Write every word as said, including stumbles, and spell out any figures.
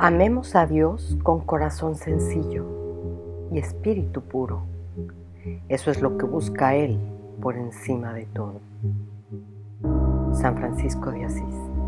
Amemos a Dios con corazón sencillo y espíritu puro. Eso es lo que busca Él por encima de todo. San Francisco de Asís.